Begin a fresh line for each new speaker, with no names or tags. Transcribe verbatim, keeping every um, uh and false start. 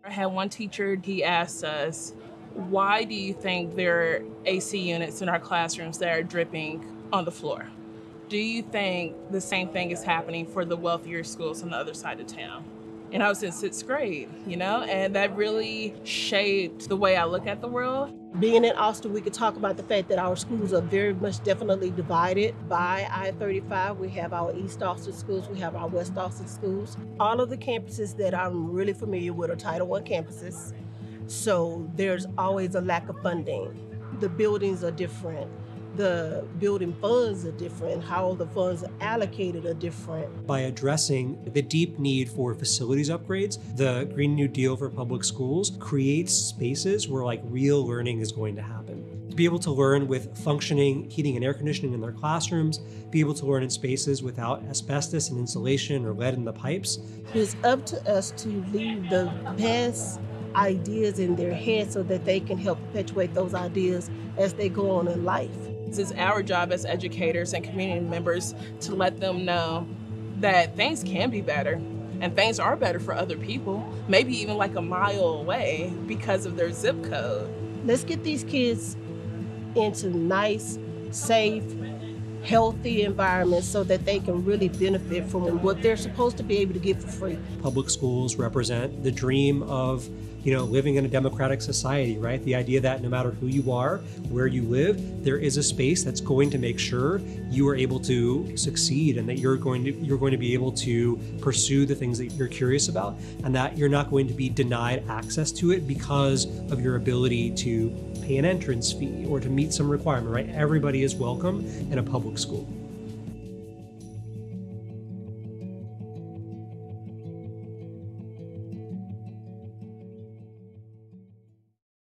I had one teacher, he asked us, why do you think there are A C units in our classrooms that are dripping on the floor? Do you think the same thing is happening for the wealthier schools on the other side of town? And I was in sixth grade, you know, and that really shaped the way I look at the world.
Being in Austin, we could talk about the fact that our schools are very much definitely divided by I thirty-five. We have our East Austin schools, we have our West Austin schools. All of the campuses that I'm really familiar with are Title One campuses. So there's always a lack of funding. The buildings are different. The building funds are different. How the funds are allocated are different.
By addressing the deep need for facilities upgrades, the Green New Deal for public schools creates spaces where like real learning is going to happen. To be able to learn with functioning heating and air conditioning in their classrooms, be able to learn in spaces without asbestos and insulation or lead in the pipes.
It's up to us to leave the best ideas in their head so that they can help perpetuate those ideas as they go on in life.
It's our job as educators and community members to let them know that things can be better and things are better for other people, maybe even like a mile away because of their zip code.
Let's get these kids into nice, safe, healthy environments so that they can really benefit from what they're supposed to be able to get for free.
Public schools represent the dream of, you know, living in a democratic society, right? The idea that no matter who you are, where you live, there is a space that's going to make sure you are able to succeed and that you're going to you're going to be able to pursue the things that you're curious about, and that you're not going to be denied access to it because of your ability to pay an entrance fee or to meet some requirement, right? Everybody is welcome in a public school.